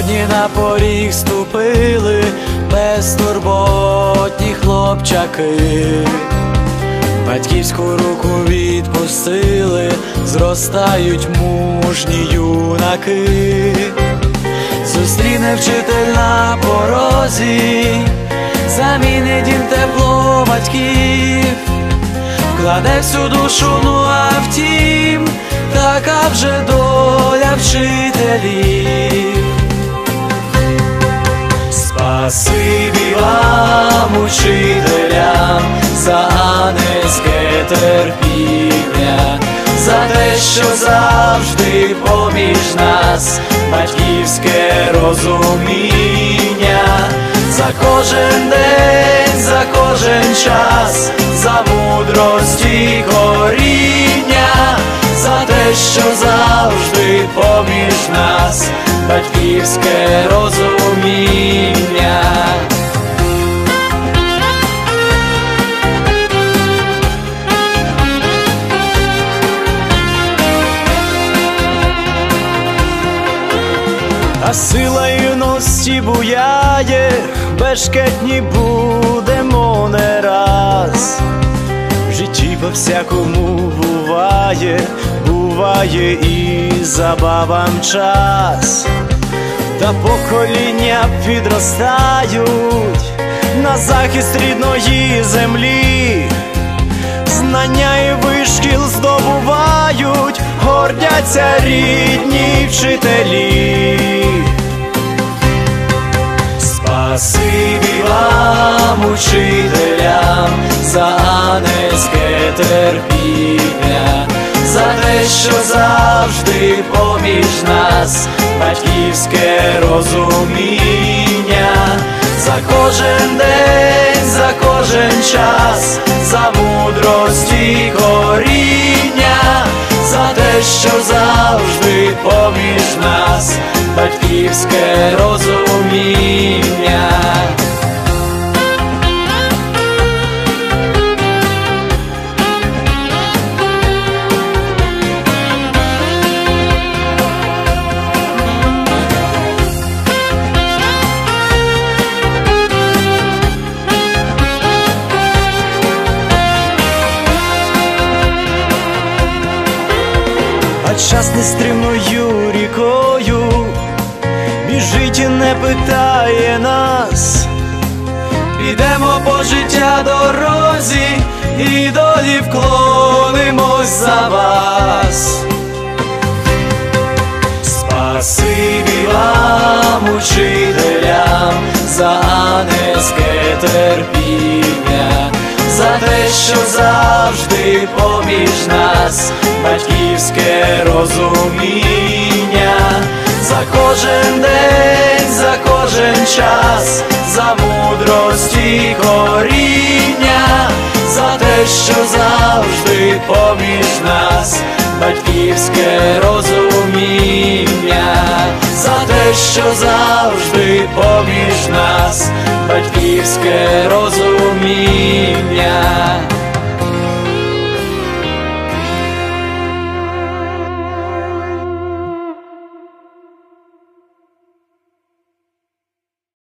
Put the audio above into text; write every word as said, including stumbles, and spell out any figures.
Сьогодні на поріг ступили безтурботні хлопчаки, батьківську руку відпустили, зростають мужні юнаки. Зустріне вчитель на порозі, замінить їм тепло батьків, вкладе всю душу, ну а втім, така вже доля вчителів. Спасибі вам, учителям, за ангельське терпіння, за те, що завжди поміж нас, батьківське розуміння, за кожен день, за кожен час, за мудрость і коріння, за те, що завжди поміж нас, батьківське розуміння. А сила юності буяє, бешкетні будемо не раз. В житті по-всякому буває, буває і забавам час. Та покоління підростають на захист рідної землі, знання і вишкіл здобувають, гордяться рідні вчителі. Спасибі вам, учителям, за ангельське терпіння, за те, що завжди поміж нас, батьківське розуміння, за кожен день, за кожен час, за мудрость і коріння, за те, що завжди поміж нас, батьківське розуміння. А час нестримною рікою біжить і не питає нас. Підемо по життя дорозі і долі вклонимось за вас. Спасибі вам, учителям, за ангельське терпіння, за те, що завжди поміж нас, батьківське розуміння, за кожен день, за кожен час, за мудрость і коріння, за те, що завжди поміж нас, батьківське розуміння, за те, що завжди поміж